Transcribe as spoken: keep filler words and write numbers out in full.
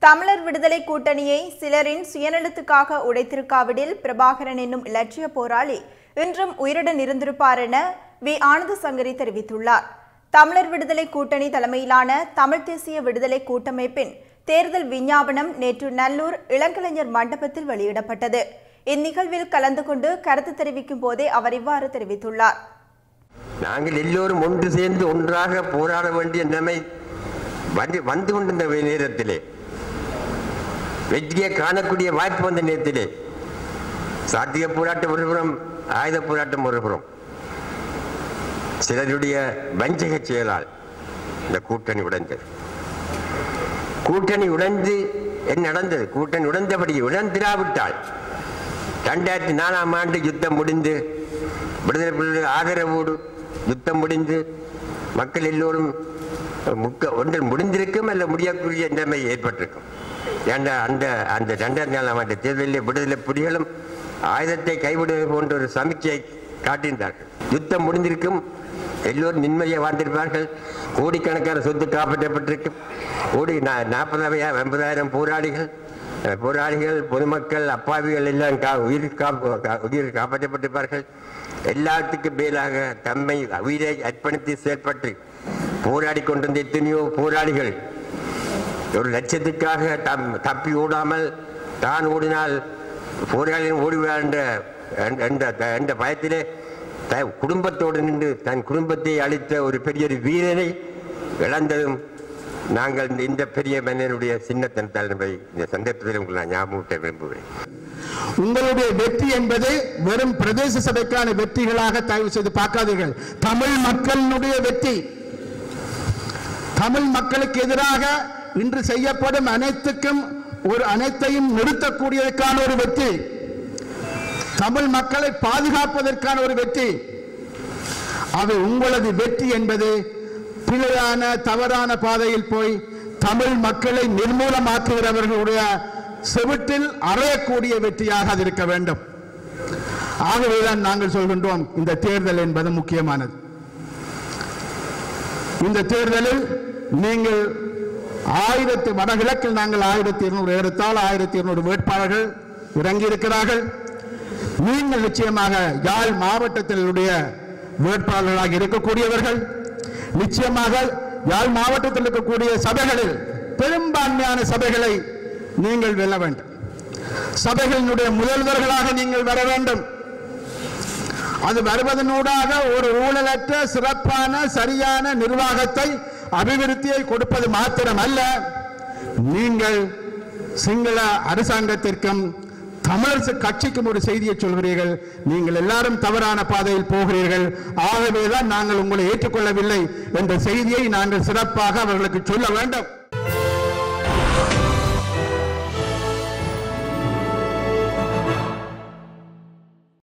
தமிழர் விடுதலை கூட்டணியை சிலரின் சுயநலத்துக்காக உடைத்திருக்காவிடில் பிரபாகரன் என்னும் இலட்சிய போராளி இன்றும் உயிருடன் இருந்திருப்பார் என வி ஆனந்த சங்கரி தெரிவித்துள்ளார். தமிழர் விடுதலை கூட்டணி தலைமையிலான தமிழ் தேசிய விடுதலை கூட்டமைப்பின் தேர்தல் விஞ்ஞாபனம் நேற்று நல்லூர் இளங்கலைஞர் மண்டபத்தில் வெளியிடப்பட்டது. இந்நிகழ்வில் கலந்து கொண்டு கருத்து தெரிவிக்கும் போதே அவர் இவ்வாறு தெரிவித்துள்ளார். நாங்கள் எல்லோரும் ஒன்று சேர்ந்து ஒன்றாக போராட வேண்டிய நிலைமை வந்து கொண்டிருந்த நேரத்திலே, வெற்றியை காணக்கூடிய வாய்ப்பு வந்த நேரத்திலே சாத்திய போராட்டம் ஒருபுறம், ஆயுத போராட்டம் ஒருபுறம், சிலருடைய வஞ்சக செயலால் இந்த கூட்டணி உடைந்தது. கூட்டணி உடைந்து என்ன நடந்தது? கூட்டணி உடைந்தபடி உடந்திராவிட்டால் இரண்டாயிரத்தி நாலாம் ஆண்டு யுத்தம் முடிந்து விடுதலை புலிகள் ஆதரவோடு யுத்தம் முடிந்து மக்கள் எல்லோரும் முக்க ஒன்று முடிந்திருக்கும் அல்ல முடியக்கூடிய நிலைமை ஏற்பட்டிருக்கும். ஏன்னா அந்த அந்த இரண்டாயிரத்தி நாலாம் ஆண்டு தேர்தலில் விடுதலை புலிகளும் ஆயுதத்தை கைவிடுவது போன்ற ஒரு சமீட்சையை காட்டியிருந்தார்கள். யுத்தம் முடிந்திருக்கும், எல்லோரும் நிம்மதியாக வாழ்ந்திருப்பார்கள், கோடிக்கணக்கான சொத்து காப்பாற்றப்பட்டிருக்கும், கோடி நாற்பதாயிரம் ஐம்பதாயிரம் போராளிகள் போராளிகள் பொதுமக்கள் அப்பாவிகள் எல்லாம் கா உயிர் காப்பு உயிர் காப்பாற்றப்பட்டிருப்பார்கள். எல்லாத்துக்கும் மேலாக தம்மை உயிரை அர்ப்பணித்து செயல்பட்டு போராடி கொண்டிருந்த எத்தனையோ போராளிகள் ஒரு லட்சத்துக்காக தம் தப்பி ஓடாமல் தான் ஓடினால் போராளிகள் ஓடிவிடார் என்ற என்ற பயத்திலே த குடும்பத்தோடு நின்று தன் குடும்பத்தை அளித்த ஒரு பெரிய ஒரு வீரனை இழந்ததும் நாங்கள் இந்த பெரிய மன்னனுடைய சின்னத்தன் தலைமை இந்த சந்தர்ப்பத்தில் உங்களை நான் ஞாபகத்தை விரும்புகிறேன். உங்களுடைய வெற்றி என்பதை வெறும் பிரதேச சபைக்கான வெற்றிகளாக தயவு செய்து பார்க்காதீர்கள். தமிழ் மக்களுடைய வெற்றி, தமிழ் மக்களுக்கு எதிராக இன்று செய்யப்படும் அனைத்துக்கும் ஒரு அனைத்தையும் நிறுத்தக்கூடியதற்கான ஒரு வெற்றி, தமிழ் மக்களை பாதுகாப்பதற்கான ஒரு வெற்றி. அது உங்களது வெற்றி என்பது பிழையான தவறான பாதையில் போய் தமிழ் மக்களை நிர்மூலமாக்குகிறவர்களுடைய செவிட்டில் அறையக்கூடிய வெற்றியாக அது இருக்க வேண்டும். ஆகவேதான் நாங்கள் சொல்கின்றோம், இந்த தேர்தல் என்பது முக்கியமானது. இந்த தேர்தலில் நீங்கள் ஆயிரத்தி வடகிழக்கில் நாங்கள் ஆயிரத்தி இருநூறு ஏறத்தால் ஆயிரத்தி இருநூறு வேட்பாளர்கள் இறங்கி இருக்கிறார்கள். நீங்கள் நிச்சயமாக யாழ் மாவட்டத்தினுடைய வேட்பாளர்களாக இருக்கக்கூடியவர்கள், நிச்சயமாக யாழ் மாவட்டத்தில் இருக்கக்கூடிய சபைகளில் பெரும்பான்மையான சபைகளை நீங்கள் வெல்ல வேண்டும். சபைகளினுடைய முதல்வர்களாக நீங்கள் வர வேண்டும். அது வருவதனூடாக ஒரு ஊழலற்ற சிறப்பான சரியான நிர்வாகத்தை அபிவிருத்தியை கொடுப்பது மாத்திரமல்ல, நீங்கள் சிங்கள அரசாங்கத்திற்கும் தமிழரசு கட்சிக்கும் ஒரு செய்தியை சொல்கிறீர்கள். நீங்கள் எல்லாரும் தவறான பாதையில் போகிறீர்கள், ஆகவேதான் நாங்கள் உங்களை ஏற்றுக்கொள்ளவில்லை என்ற செய்தியை நாங்கள் சிறப்பாக அவர்களுக்கு சொல்ல வேண்டும்.